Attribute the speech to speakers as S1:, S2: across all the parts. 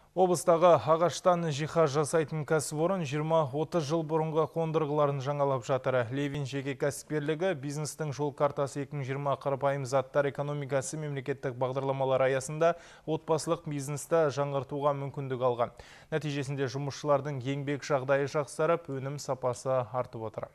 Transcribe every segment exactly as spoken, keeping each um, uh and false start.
S1: Облыстағы ағаштан жиһаз жасайтын кәсіпорын жиырма отыз жыл бұрынғы қондырғыларын жаңалап жатыр. Левин жеке кәсіпкерлігі бизнестің жол картасы екі мың жиырма қарапайым заттар экономикасы мемлекеттік бағдарламалар аясында отбасылық бизнесті жаңғыртуға мүмкіндік алған. Нәтижесінде жұмысшылардың еңбек жағдайы жақсарып, өнім сапасы артып отыр.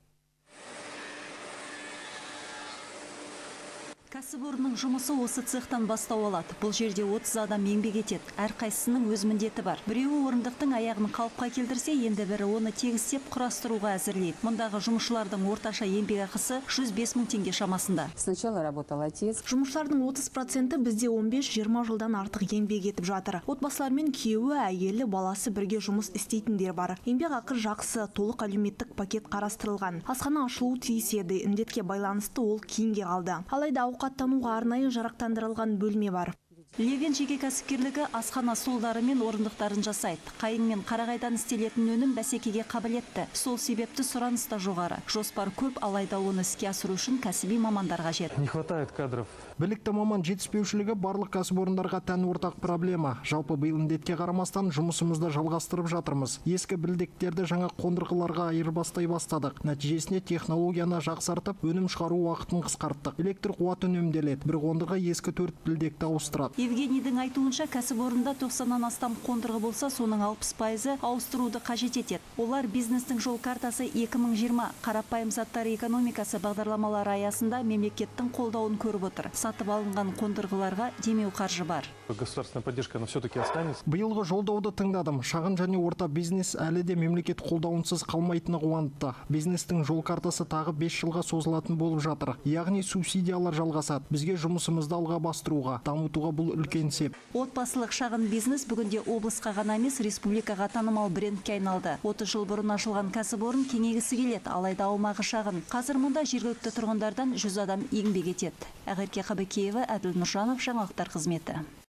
S2: Кәсіпорынның жұмысы осы цехтан бастау алады. Бұл жерде отыз адам еңбек етеді. Әрқайсысының өз міндеті бар. Біреуі орындықтың аяғын қалыпқа келтірсе, енді бірі оны тегістеп құрастыруға әзірлейді. Мұндағы жұмысшылардың орташа еңбек ақысы жүз бес мың теңге шамасында.
S3: Сначала работал отец.
S4: Жұмысшылардың отыз проценті бізде он бес жиырма жылдан артық еңбек етіп жатыр. Отбасылармен күйеуі, әйелі, баласы бірге жұмыс істейтіндер бар. Еңбек ақы жақсы, толық әлеуметтік пакет қарастырылған. Асхана ашылуы тиіс еді. Індетке байланысты ол кейінге қалды. Алайда ауқаттануға арнайы жарақтандырылған бөлме бар.
S2: Левин жеке кәсіпкерлігі асхана столдары мен орындықтарын жасайды. Қайың мен қарағайдан істелетін өнім бәсекеге қабілетті. Сол себепті сұраныс та жоғары. Жоспар көп, алайда оны іске асыру үшін кәсіби мамандар қажет.
S5: Не хватает кадров.
S6: Білікті маман жетіспеушілігі барлық кәсіпорындарға тән ортақ проблема. Жалпы биыл індетке қарамастан жұмысымызды жалғастырып жатырмыз. Ескі білдектерді жаңа қондырғыларға айырбастай бастадық. Нәтижесінде технологияны жақсартып, өнім шығару уақытын қысқарттық. Электр қуаты үнемделеді. Бір қондырғы ескі төрт білдекті ауыстырады.
S2: Евгенийдің айтуынша, кәсіпорында тоқсаннан астам қондырғы болса, соның алпыс пайызы ауыстыруды қажет етеді. Олар бизнестің жол картасы екі мың жиырма қарапайым заттар экономикасы бағдарламалары аясында мемлекеттің қолдауын көріп отыр. Сатып алынған қондырғыларға демеу қаржы бар.
S5: Государственная поддержка, но все-таки останется.
S6: Биылғы жолдауды тыңдадым. Шағын және орта бизнес әлі де мемлекет қолдауынсыз қалмайтыны қуантты. Бизнестің жол картасы тағы бес жылға созылатын болып жатыр. Яғни субсидиялар жалғасады. Бізге жұмысымызды алға бастыруға, дамытуға бұл үлкен сеп.
S2: Отбасылық шағын бизнес бүгінде облысқа ғана емес, республикаға танымал брендке айналды. отыз жыл бұрын ашылған кәсіпорын кеңейгісі келеді, алайда аумағы шағын. Қазір мұнда жергілікті тұрғындардан жүз адам еңбек етеді. Ақерке Қабыкеева, Әділ Нұржанов, жаңалықтар қызметі.